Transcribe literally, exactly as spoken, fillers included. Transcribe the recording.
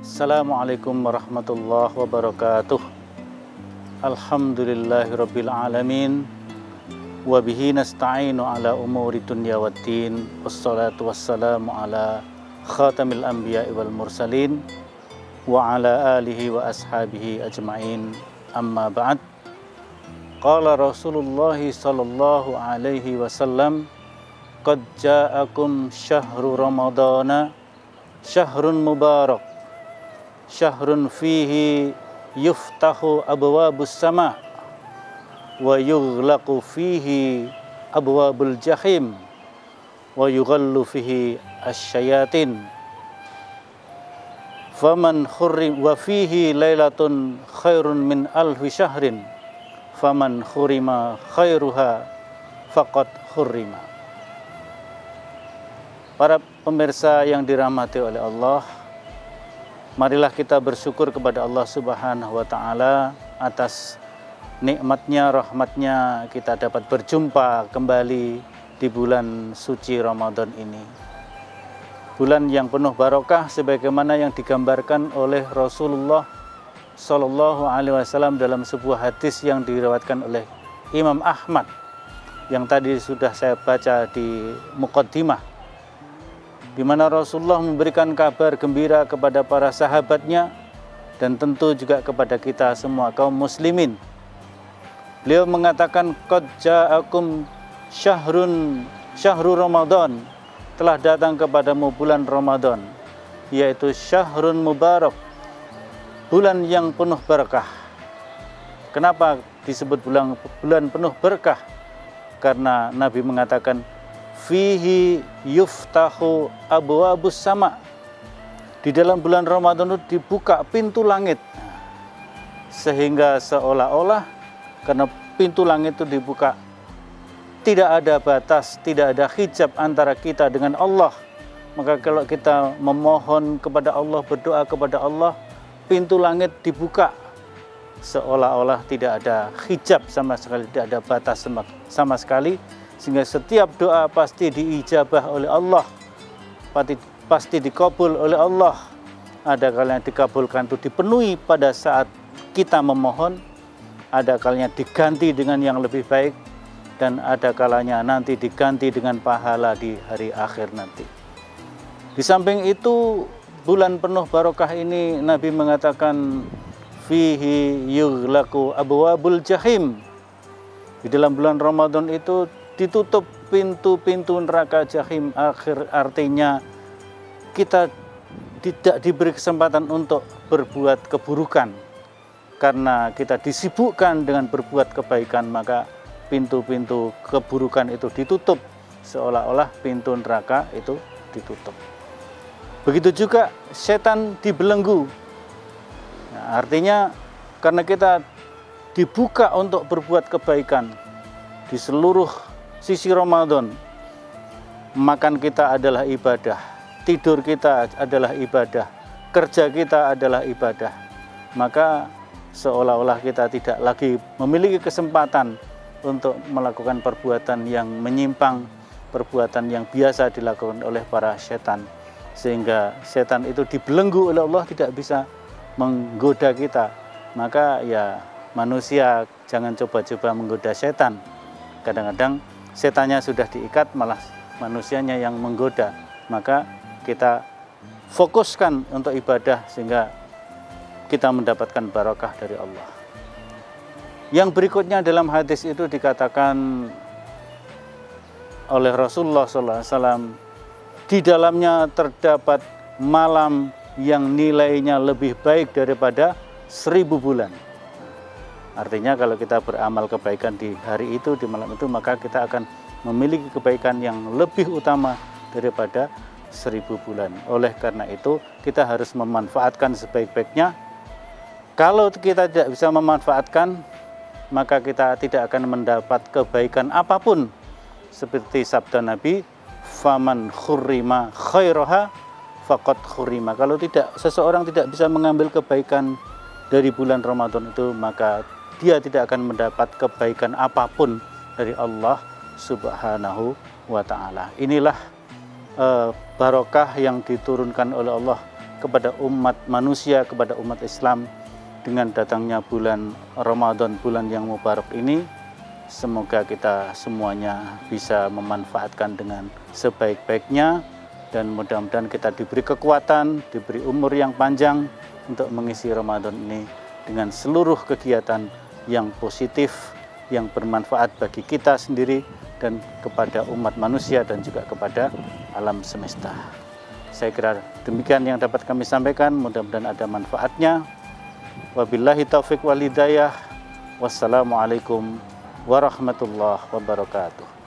Assalamualaikum warahmatullahi wabarakatuh. Alhamdulillahirabbil alamin. Wa bihi nasta'inu ala umuri dunya waddin. Wassalatu wassalamu ala khatamil anbiya'i wal mursalin wa ala alihi wa ashabihi ajma'in. Amma ba'd. Qala Rasulullah sallallahu alaihi wasallam, qad ja'akum syahru ramadana syahrun mubarak, syahrun fihi yuftahu abwabus sama wa yughlaqu fihi abwabul jahim wa yughallu fihi asyayatin faman khurrim wa fihi lailatun khairun min alfi syahrin faman khurima khairuha faqad khurrima. Para pemirsa yang dirahmati oleh Allah, marilah kita bersyukur kepada Allah Subhanahu wa Ta'ala atas nikmatnya, rahmatnya kita dapat berjumpa kembali di bulan suci Ramadan ini. Bulan yang penuh barokah sebagaimana yang digambarkan oleh Rasulullah Sallallahu Alaihi Wasallam dalam sebuah hadis yang diriwayatkan oleh Imam Ahmad yang tadi sudah saya baca di muqaddimah, di mana Rasulullah memberikan kabar gembira kepada para sahabatnya dan tentu juga kepada kita semua kaum muslimin. Beliau mengatakan, qad ja'akum syahrun syahru Ramadan, telah datang kepadamu bulan Ramadan, yaitu syahrun mubarak, bulan yang penuh berkah. Kenapa disebut bulan bulan penuh berkah? Karena Nabi mengatakan, fihi yuftahu abwabus sama. Di dalam bulan Ramadan itu dibuka pintu langit. Sehingga seolah-olah karena pintu langit itu dibuka, tidak ada batas, tidak ada hijab antara kita dengan Allah. Maka kalau kita memohon kepada Allah, berdoa kepada Allah, pintu langit dibuka seolah-olah tidak ada hijab sama sekali, tidak ada batas sama, sama sekali. Sehingga setiap doa pasti diijabah oleh Allah, pasti, pasti dikabul oleh Allah. Ada kalanya dikabulkan itu dipenuhi pada saat kita memohon, ada kalanya diganti dengan yang lebih baik, dan ada kalanya nanti diganti dengan pahala di hari akhir nanti. Di samping itu, bulan penuh barokah ini Nabi mengatakan, fihi yughlaqu abwabul jahim. Di dalam bulan Ramadan itu ditutup pintu-pintu neraka jahim. Akhir artinya kita tidak diberi kesempatan untuk berbuat keburukan. Karena kita disibukkan dengan berbuat kebaikan, maka pintu-pintu keburukan itu ditutup, seolah-olah pintu neraka itu ditutup. Begitu juga setan dibelenggu. Nah, artinya karena kita dibuka untuk berbuat kebaikan di seluruh sisi Ramadan, makan kita adalah ibadah, tidur kita adalah ibadah, kerja kita adalah ibadah, maka seolah-olah kita tidak lagi memiliki kesempatan untuk melakukan perbuatan yang menyimpang, perbuatan yang biasa dilakukan oleh para setan. Sehingga setan itu dibelenggu oleh Allah, tidak bisa menggoda kita. Maka ya manusia jangan coba-coba menggoda setan. Kadang-kadang setannya sudah diikat, malah manusianya yang menggoda. Maka kita fokuskan untuk ibadah sehingga kita mendapatkan barokah dari Allah. Yang berikutnya dalam hadis itu dikatakan oleh Rasulullah shallallahu alaihi wasallam, di dalamnya terdapat malam yang nilainya lebih baik daripada seribu bulan. Artinya kalau kita beramal kebaikan di hari itu, di malam itu, maka kita akan memiliki kebaikan yang lebih utama daripada seribu bulan. Oleh karena itu kita harus memanfaatkan sebaik-baiknya. Kalau kita tidak bisa memanfaatkan, maka kita tidak akan mendapat kebaikan apapun. Seperti sabda Nabi, faman khurrima khairaha faqad khurrima. Kalau tidak, seseorang tidak bisa mengambil kebaikan dari bulan Ramadan itu, maka dia tidak akan mendapat kebaikan apapun dari Allah Subhanahu wa Ta'ala. Inilah uh, barokah yang diturunkan oleh Allah kepada umat manusia, kepada umat Islam dengan datangnya bulan Ramadan, bulan yang mubarak ini. Semoga kita semuanya bisa memanfaatkan dengan sebaik-baiknya, dan mudah-mudahan kita diberi kekuatan, diberi umur yang panjang untuk mengisi Ramadan ini dengan seluruh kegiatan yang positif, yang bermanfaat bagi kita sendiri dan kepada umat manusia dan juga kepada alam semesta. Saya kira demikian yang dapat kami sampaikan, mudah-mudahan ada manfaatnya. Wabillahi taufiq wal hidayah. Wassalamualaikum warahmatullahi wabarakatuh.